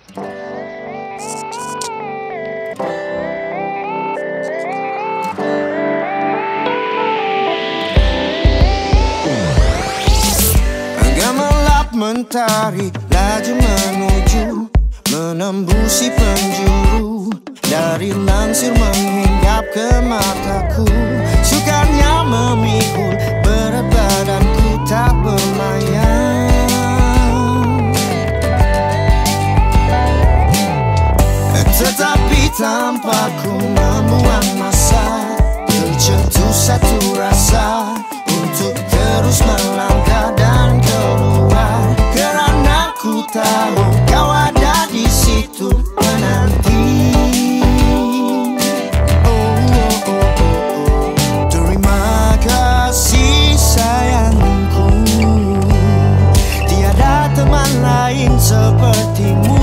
Gemerlap mentari laju menuju menembusi penjuru, dari langsir menghinggap ke mataku. Sukarnya memikul berat badanku tak bermayang, tetapi tanpaku membuang masa, tercetus satu rasa untuk terus melangkah dan keluar. Karena ku tahu kau ada di situ menanti. Terima kasih sayangku, tiada teman lain sepertimu.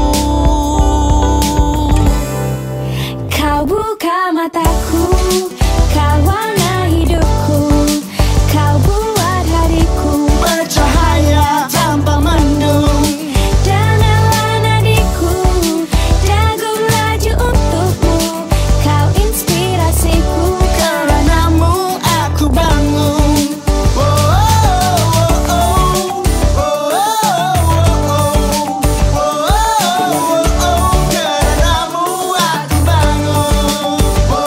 Kau buka mataku, kau warna hidupku, kau buat hariku Bercahaya tanpa mendung, danaulah nadiku, dagu laju untukmu. Kau inspirasiku, karenamu aku bangun. Karenamu aku bangun.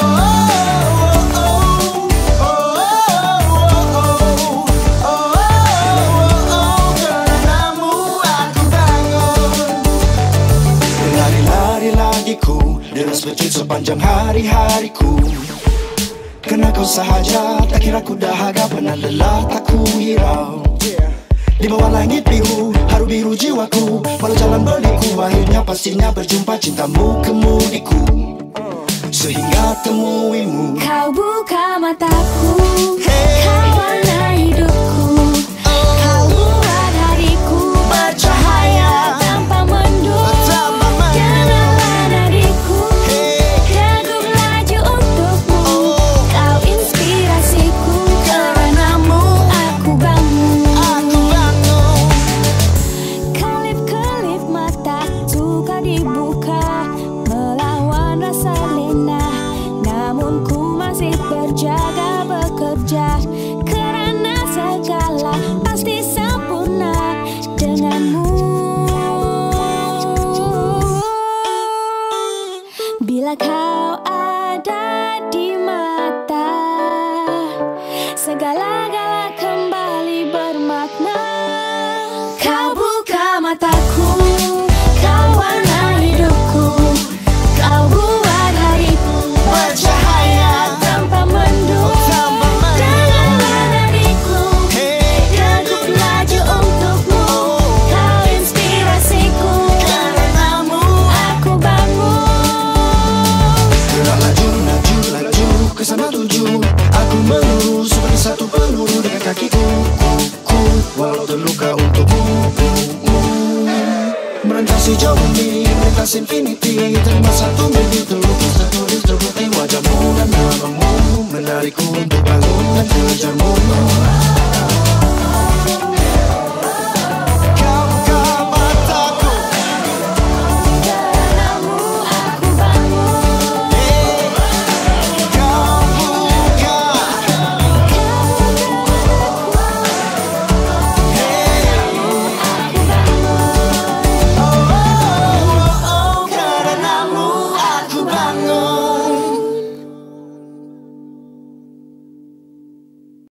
Karenamu aku bangun. Lari-lari lagi ku deras becit sepanjang hari-hariku. Karena kau sahaja, tak kira ku dahaga, pernah lelah tak ku hirau. Di bawah langit biru, haru biru jiwaku, walau jalan berliku, akhirnya pastinya berjumpa cintamu kemudiku. Sehingga temuimu, kau buka mataku, Hey. kau warna hidupku, kau buat hariku bercahaya tanpa mendung. Tanpa mendung. Danaulah nadiku, Hey. dagu laju untukmu. Kau inspirasiku, karenamu aku bangun. aku bangun. Kelip-kelip mata suka dibuka, melawan rasa lena. Namun ku masih berjaga bekerja, karena segala pasti sempurna denganmu. Bila kau ada di mata, segala-gala kembali bermakna. Kau buka mataku, kau warna hidupku, kau buat hariku bercahaya tanpa mendung. Tanpa mendung. Danaulah nadiku, Hey. dagu laju untukmu. Kau inspirasiku, Karenamu aku bangun. gerak laju, laju, laju ke sana tuju. Aku melurus seperti satu peluru dengan kakiku. Walau terluka untukmu, merentasi jauh bumi, melintas infinity. Terima satu mimpi terlukis tertulis terbukti wajahmu dan namamu, menarikku untuk bangun dan kejarmu.